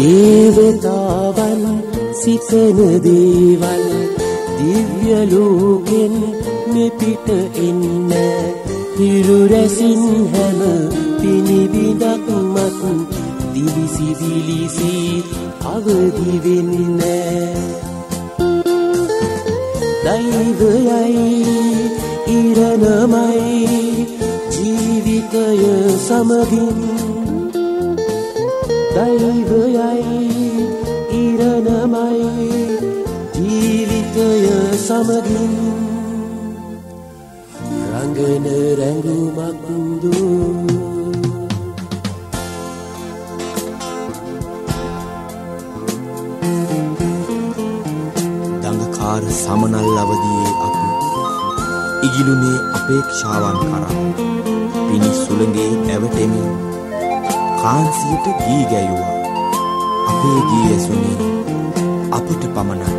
දේවතාවන් සිතන දේවල් දිව්‍ය ලෝකෙන් මෙපිට එන්න හිරු රැසින් හැම පිනිබිඳක් මත් දිවිසි දිලිසි අවදි වෙන්න දෛවයයි ඉරණමයි ජීවිතය සමගින් දෛවයයි ඉරණමයි ජීවිතය සමගින් රංගන රැඟුමක් දූ දඟකාර සමනල් අවදියේ අපි ඉගිලුනේ අපේක්ෂාවන් කරා පිණි සුළඟේ නැවතෙමින් කාන්සියට ගී ගැයුවා අපේ ගී ඇසුනේ අපට පමණයි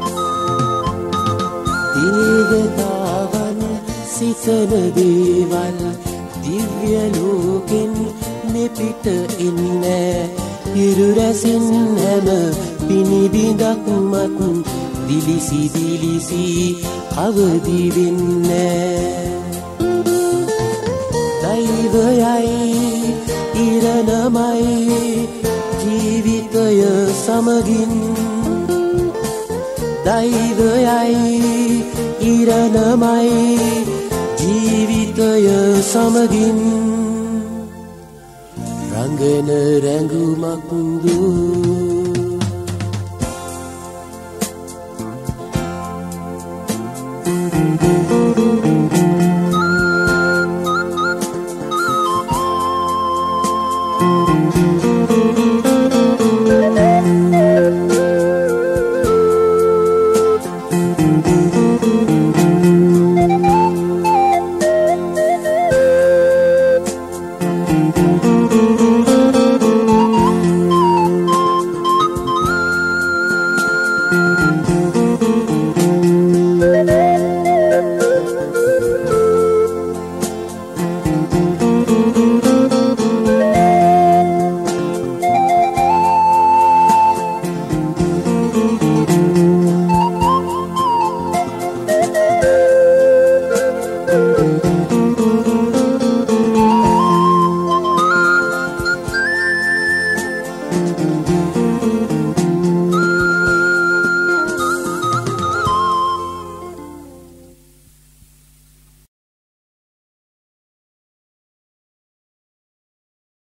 දේවතාවන් සිතන දේවල් දිව්‍ය ලෝකෙන් මෙපිට එන්න හිරු රැසින් හැම පිනිබිඳක් මත් දිලිසි දිලිසි අවදි වෙන්න දෛවයයි ඉරණමයි ජීවිතය සමගින් දෛවයයි ඉරණමයි ජීවිතය සමගින් රංගන රැඟුමක් දූ